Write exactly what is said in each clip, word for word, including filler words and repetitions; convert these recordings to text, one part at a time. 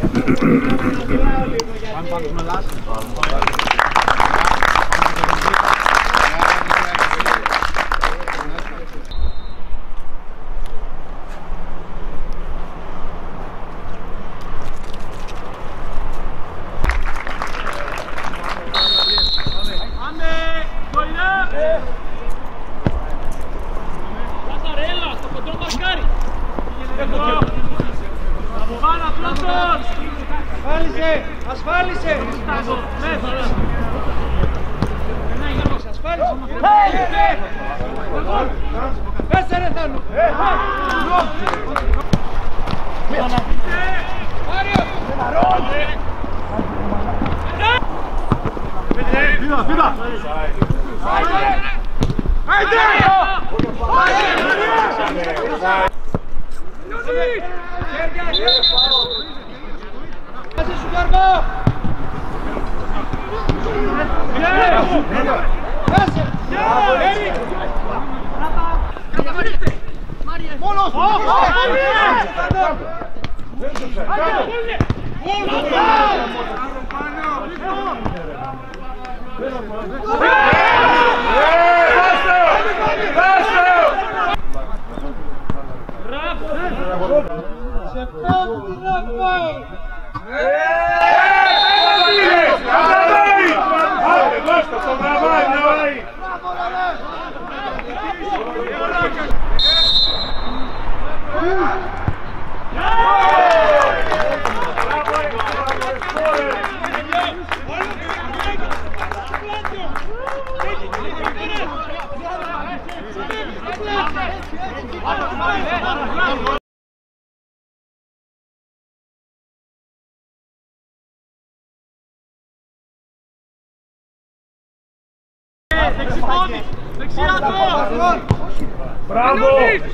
Πάμε πάνω με λάσπη. Ασφάλισε! Ασφάλισε! Ασφάλισε! Πέσε ρε Θάνο! Πίδα, πίδα! Πάσε σου Γιώργο! Πάσε! Μόνος! Σε πέφτει Ραφάη! Δεξιπόδι! Δεξιά το! Μπράβο!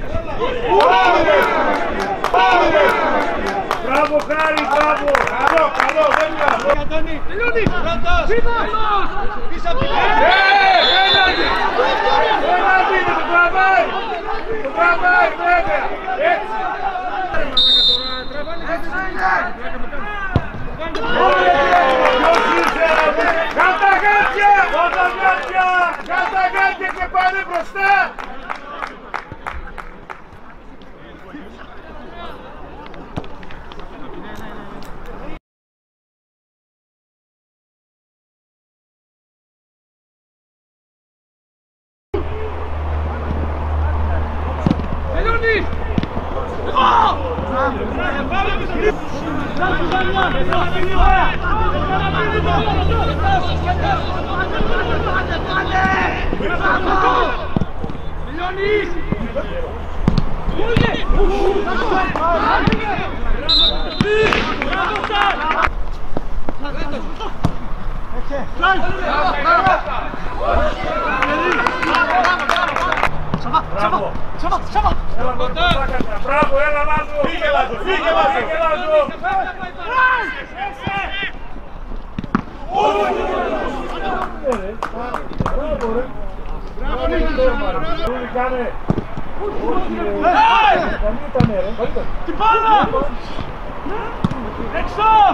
Μπράβο Χάρη, μπράβο! Καλό, καλό, δεν είναι! Τελειώνει! Πρώτος! Πίδα! Πίσω από την Έναντι! Έναντι, το τραβάει! Το τραβάει, βέβαια! Έτσι! Κάτα γάτια! Κάτα γάτια! Κάτα γάτια και πάνε μπροστά! Τελειώνει! Μπράβο! Μπράβο, έλα Λάζο! Φύγε Λάζο! Φύγε Λάζο! Κάνε! Την μπάλα! Έξω!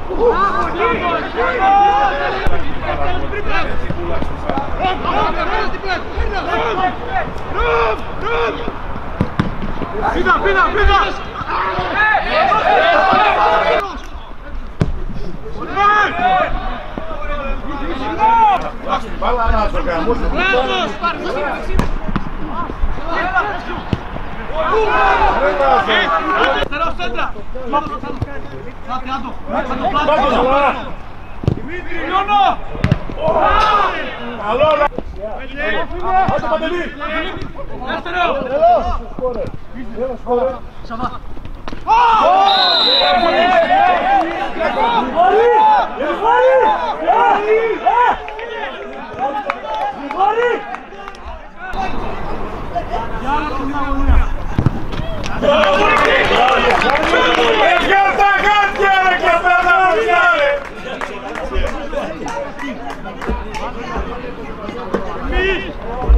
Πίδα, πίδα, πίδα! Μπάλα Λάζο, γαμούς! Αριστερό σέντρα! Κάτι άντο! Δημήτρη, Λιώνο! Καλό! Άντε Παντελή! Δεύτερο! Σαβά! Έβγαλε τα γάτια ρε και πέρα βγάλε! Μη!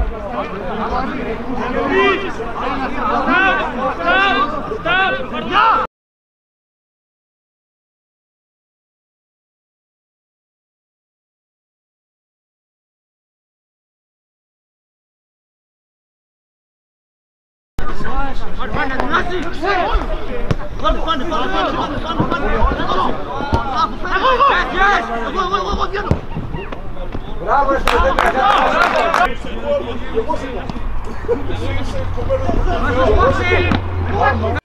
Μη! Σταπ! Σταπ! Σταπ! Μπράβο, Μπράβο!